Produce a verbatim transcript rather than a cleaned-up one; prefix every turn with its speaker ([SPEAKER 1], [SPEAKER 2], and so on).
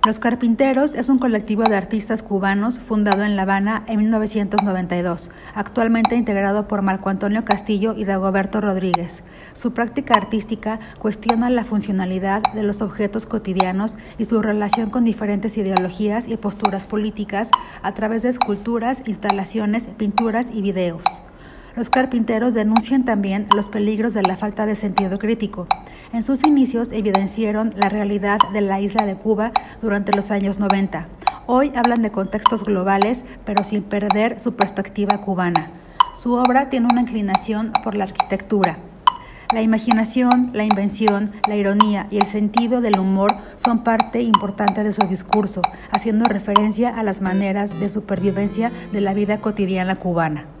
[SPEAKER 1] Los Carpinteros es un colectivo de artistas cubanos fundado en La Habana en mil novecientos noventa y dos, actualmente integrado por Marco Antonio Castillo y Dagoberto Rodríguez. Su práctica artística cuestiona la funcionalidad de los objetos cotidianos y su relación con diferentes ideologías y posturas políticas a través de esculturas, instalaciones, pinturas y videos. Los Carpinteros denuncian también los peligros de la falta de sentido crítico. En sus inicios evidenciaron la realidad de la isla de Cuba durante los años noventa. Hoy hablan de contextos globales, pero sin perder su perspectiva cubana. Su obra tiene una inclinación por la arquitectura. La imaginación, la invención, la ironía y el sentido del humor son parte importante de su discurso, haciendo referencia a las maneras de supervivencia de la vida cotidiana cubana.